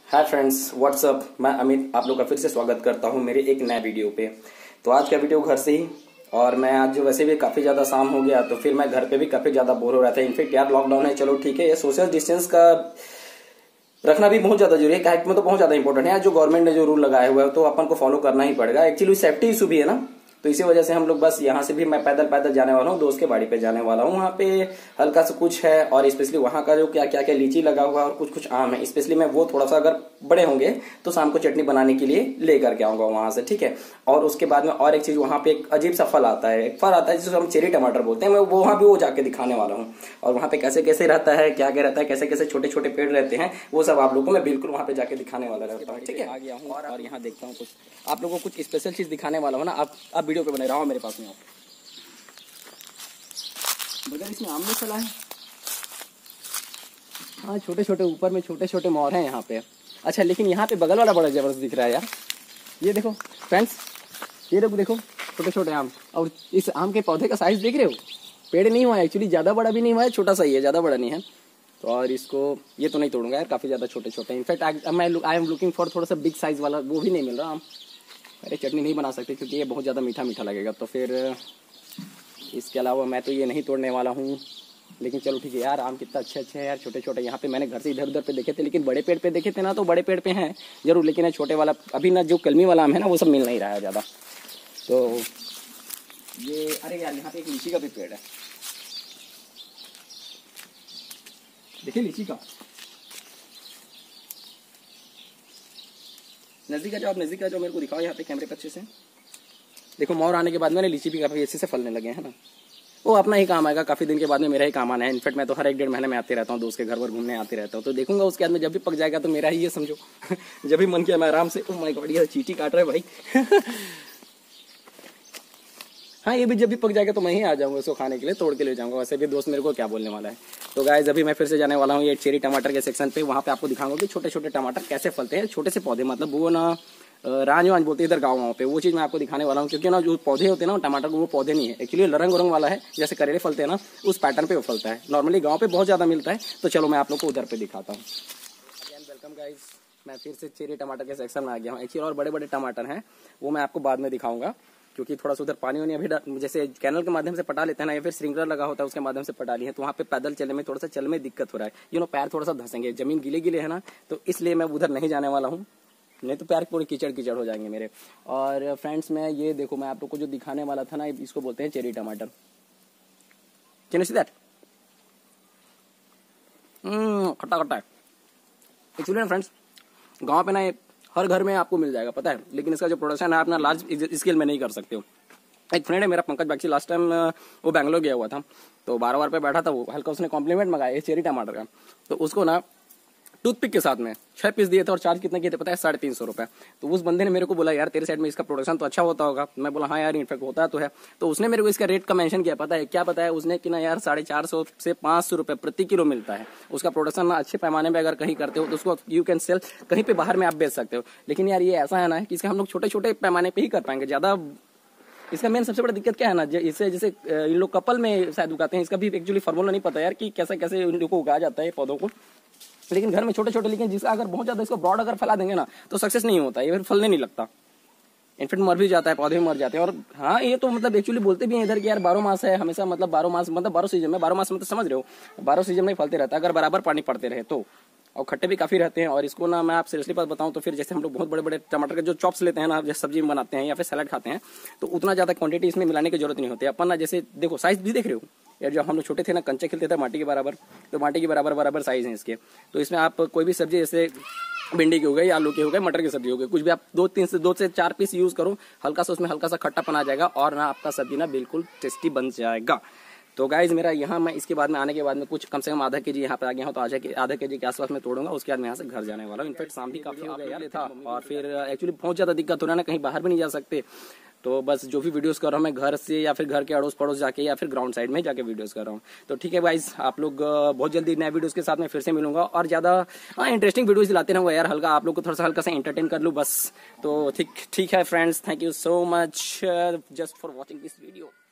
Hi friends, WhatsApp. मैं अमित आप लोग का फिर से स्वागत करता हूं मेरे एक नए वीडियो पे। तो आज का वीडियो घर से ही, और मैं आज जो वैसे भी काफ़ी ज़्यादा शाम हो गया तो फिर मैं घर पे भी काफ़ी ज़्यादा बोर हो रहा था। इनफेक्ट यार लॉकडाउन है, चलो ठीक है, ये सोशल डिस्टेंस का रखना भी बहुत ज़्यादा जरूरी है। काइट में तो बहुत ज़्यादा इंपॉर्टेंट है। जो गवर्नमेंट ने जो रूल लगाया हुआ है तो अपन को फॉलो करना ही पड़ेगा। एक्चुअली सेफ्टी इशू भी है ना, तो इसी वजह से हम लोग बस यहाँ से भी मैं पैदल पैदल जाने वाला हूँ, दोस्त के बाड़ी पे जाने वाला हूँ। वहाँ पे हल्का सा कुछ है, और स्पेशली वहाँ का जो क्या क्या क्या लीची लगा हुआ है और कुछ कुछ आम है, स्पेशली मैं वो थोड़ा सा अगर बड़े होंगे तो शाम को चटनी बनाने के लिए लेकर के आऊंगा वहां से, ठीक है। और उसके बाद में और एक चीज, वहाँ पे एक अजीब सा फल आता है, एक फल आता है जिसे हम चेरी टमाटर बोलते हैं। मैं वो वहाँ पे वो जाके दिखाने वाला हूँ, और वहाँ पे कैसे कैसे रहता है, क्या क्या रहता है, कैसे कैसे छोटे छोटे पेड़ रहते हैं, वो सब आप लोगों को मैं बिल्कुल वहाँ पे जाके दिखाने वाला रहता हूँ, ठीक है। आ गया हूँ और यहाँ देखता हूँ कुछ आप लोगों को कुछ स्पेशल चीज दिखाने वाला हूँ ना। आप वीडियो पे बने रहो, मेरे पास में आओ। बगैर इसमें आम नहीं चला है। हाँ, छोटे छोटे ऊपर में छोटे छोटे मोर हैं यहाँ पे। अच्छा, लेकिन यहाँ पे बगल वाला बड़ा जबरदस्त दिख रहा है यार। ये देखो फ्रेंड्स, ये देखो छोटे छोटे आम, और इस आम के पौधे का साइज देख रहे हो। पेड़ नहीं हुआ है एक्चुअली, ज्यादा बड़ा भी नहीं हुआ है, छोटा सा ही है, ज्यादा बड़ा नहीं है। तो और इसको ये तो नहीं तोड़ूंगा यार, काफी ज्यादा छोटे छोटे। In fact I am looking for थोड़ा सा बिग साइज वाला, वो भी नहीं मिल रहा आम। अरे चटनी नहीं बना सकते क्योंकि ये बहुत ज्यादा मीठा मीठा लगेगा, तो फिर इसके अलावा मैं तो ये नहीं तोड़ने वाला हूँ। लेकिन चलो ठीक है यार, आम कितना अच्छे अच्छे हैं यार, छोटे छोटे। यहाँ पे मैंने घर से इधर उधर पे देखे थे, लेकिन बड़े पेड़ पे देखे थे ना, तो बड़े पेड़ पे हैं जरूर, लेकिन ये छोटे वाला अभी ना, जो कलमी वाला आम है ना, वो सब मिल नहीं रहा है ज़्यादा। तो ये, अरे यार यहाँ पे एक लीची का भी पेड़ है, देखिए लीची का। नजदीक आ जाओ, आप नजदीक आ जाओ, मेरे को दिखाओ यहाँ पे कैमरे पे अच्छे से। देखो मोर आने के बाद मैंने लीची भी काफी अच्छे से फलने लगे हैं ना। वो अपना ही काम आएगा, काफी दिन के बाद में मेरा ही काम आना है। इनफैक्ट मैं तो हर एक डेढ़ महीने में आते रहता हूँ, दोस्त के घर पर घूमने आते रहता हूँ। तो देखूंगा उसके बाद में जब भी पक जाएगा तो मेरा ही ये समझो। जब भी मन किया मैं आराम से, ओह माय गॉड, ये चींटी काट रहा है भाई। हाँ, ये भी जब भी पक जाएगा तो मैं ही आ जाऊंगा उसको खाने के लिए, तोड़ के ले जाऊंगा। वैसे भी दोस्त मेरे को क्या बोलने वाला है। तो गाइस, अभी मैं फिर से जाने वाला हूँ ये चेरी टमाटर के सेक्शन पे। वहाँ पे आपको दिखाऊंगा कि छोटे छोटे टमाटर कैसे फलते हैं, छोटे से पौधे, मतलब वो ना रांझ वांझ बोलते हैं इधर गाँव पे, वो चीज़ मैं आपको दिखाने वाला हूँ। क्योंकि ना जो पौधे होते हैं ना टमाटर को, वो पौधे नहीं है एक्चुअली, रंग रंग वाला है, जैसे करेले फलते हैं ना, उस पैटर्न पे वो फलता है। नॉर्मली गाँव पे बहुत ज़्यादा मिलता है। तो चलो मैं आप लोग को उधर पे दिखाता हूँ। वेलकम गाइस, मैं फिर से चेरी टमाटर के सेक्शन में आ गया हूँ। एक्चुअली और बड़े बड़े टमाटर हैं, वो मैं आपको बाद में दिखाऊंगा, क्योंकि थोड़ा सा उधर पानी वानी अभी जैसे कैनल के माध्यम से पटा लेते हैं ना, या फिर स्प्रिंकलर लगा होता है उसके माध्यम से पटा लिए हैं, तो वहाँ पे पैदल चलने में थोड़ा सा चल में दिक्कत हो रहा है। पैर थोड़ा सा धंसेंगे, जमीन गीले गीले है ना, तो इसलिए मैं उधर नहीं जाने वाला हूँ, नहीं तो पैर पूरे कीचड़ कीचड़ हो जाएंगे मेरे। और फ्रेंड्स, मैं ये देखो, मैं आप लोग को जो दिखाने वाला था ना, इसको बोलते हैं चेरी टमाटर। Can you see that? खट्टा खट्टा है एक्चुअली ना फ्रेंड्स। गाँव पे ना हर घर में आपको मिल जाएगा, पता है, लेकिन इसका जो प्रोडक्शन है अपना लार्ज स्केल में नहीं कर सकते हो। एक फ्रेंड है मेरा, पंकज बागची, लास्ट टाइम वो बैंगलोर गया हुआ था, तो 12 पे बैठा था वो, हल्का उसने कॉम्प्लीमेंट मंगाया चेरी टमाटर का। तो उसको ना टूथपिक के साथ में 6 पीस दिए थे, और चार्ज कितना किए थे पता है? 350 रुपए। तो उस बंदे ने मेरे को बोला, यार तेरे साइड में इसका प्रोडक्शन तो अच्छा होता होगा। मैं बोला हाँ यार, इनफैक्ट होता तो है। तो उसने मेरे को इसका रेट का मेंशन किया, पता है क्या बताया उसने? कि ना यार 450 से 500 रुपए प्रति किलो मिलता है। उसका प्रोडक्शन ना अच्छे पैमाने में अगर कहीं करते हो तो उसको यू कैन सेल, कहीं पे बाहर में आप बेच सकते हो। लेकिन यार ये ऐसा है ना कि इसका हम लोग छोटे छोटे पैमाने पे ही कर पाएंगे, ज्यादा इसका मेन सबसे बड़ा दिक्कत क्या है ना, इससे जैसे इन लोग कपल में शायद उगाते हैं, इसका भी एक्चुअली फार्मूला नहीं पता यार कि कैसे कैसे इन लोग को उगाया जाता है पौधों को। लेकिन घर में छोटे छोटे, लेकिन जिसका अगर बहुत ज्यादा इसको ब्रॉड अगर फैला देंगे ना तो सक्सेस नहीं होता, ये फिर फलने नहीं लगता, इनफेक्ट मर भी जाता है, पौधे भी मर जाते हैं। और हाँ, ये तो मतलब एक्चुअली बोलते भी हैं इधर कि यार 12 मास है हमेशा, मतलब 12 मास मतलब 12 सीजन में, 12 मास मतलब समझ रहे हो, 12 सीजन में फलते रहता है अगर बराबर पानी पड़ते रहे तो। और खट्टे भी काफी रहते हैं। और इसको ना मैं आप सीरियसली बात बताऊं तो फिर जैसे हम लोग बहुत बड़े बड़े टमाटर के जो चॉप्स लेते हैं ना, जैसे सब्जी में बनाते हैं या फिर सलाद खाते हैं, तो उतना ज्यादा क्वांटिटी इसमें मिलाने की जरूरत नहीं होती। अपन ना जैसे देखो साइज भी देख रहे हो यार, जब हम लोग छोटे थे ना, कंचे खेलते थे माटी के बराबर, तो माटी के बराबर बराबर साइज है इसके। तो इसमें आप कोई भी सब्जी, जैसे भिंडी की हो गई, आलू की हो गई, मटर की सब्जी हो गई, कुछ भी आप 2 से 4 पीस यूज करो, हल्का सा उसमें हल्का सा खट्टापन आ जाएगा, और ना आपका सब्जी ना बिल्कुल टेस्टी बन जाएगा। तो गाइज मेरा यहाँ, मैं इसके बाद में आने के बाद में कुछ कम से कम आधा केजी यहाँ पे आ गया हूँ, तो आधा केजी के आसपास में तोड़ूंगा। उसके बाद मैं यहाँ से घर जाने वाला हूँ। इनफैक्ट शाम भी काफी हो गया यार था, और फिर एक्चुअली बहुत ज्यादा दिक्कत हो रहा है ना, कहीं बाहर भी नहीं जा सकते। तो बस जो भी वीडियोस कर रहा हूँ मैं घर से, या फिर घर के अड़ोस पड़ोस जाके, या फिर ग्राउंड साइड में जाके वीडियोस कर रहा हूँ। तो ठीक है गाइज, आप लोग बहुत जल्दी नए वीडियोस के साथ में फिर से मिलूंगा, और ज्यादा इंटरेस्टिंग वीडियोस दिलाते रहूंगा यार, हल्का आप लोग को थोड़ा सा हल्का सा एंटरटेन कर लूँ बस। तो ठीक है friends, thank you so much just for watching this video.